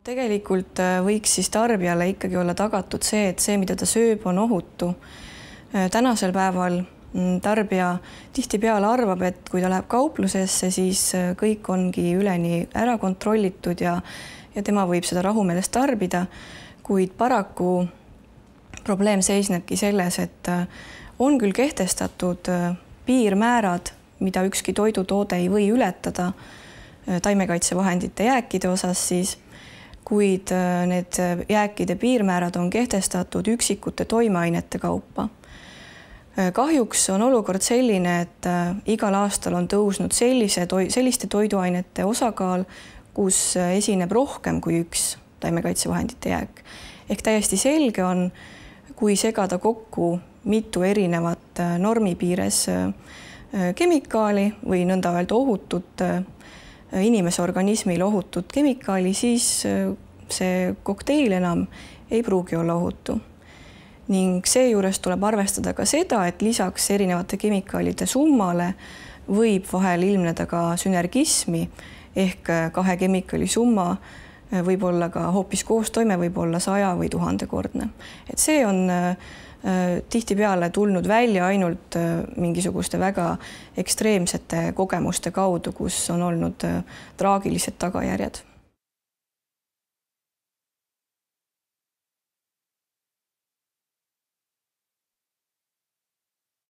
Tegelikult võiks siis tarbijale ikkagi olla tagatud see, et see, mida ta sööb, on ohutu. Tänasel päeval tarbija tihtipeale arvab, et kui ta läheb kauplusesse, siis kõik ongi üleni ära kontrollitud ja tema võib seda rahumeeles tarbida, kuid paraku probleem seisnebki selles, et on küll kehtestatud piirmäärad, mida ükski toidutoode ei või ületada taimekaitsevahendite jääkide osas siis, kuid need jääkide piirmäärad on kehtestatud üksikute toimeainete kaupa. Kahjuks on olukord selline, et igal aastal on tõusnud selliste toiduainete osakaal, kus esineb rohkem kui üks taimekaitsevahendite jääk. Ehk täiesti selge on, kui segada kokku mitu erinevat normi piires kemikaali või nõnda öelda ohutut inimese organismile ohutut kemikaali, siis see kokteil enam ei pruugi olla ohutu. Ning seejuures tuleb arvestada ka seda, et lisaks erinevate kemikaalide summale võib vahel ilmneda ka sünergismi ehk kahe kemikaali summa võib olla ka hoopis koostoime, võib olla 100 või 1000-kordne. Et see on tihtipeale tulnud välja ainult mingisuguste väga ekstreemsete kogemuste kaudu, kus on olnud traagilised tagajärjed.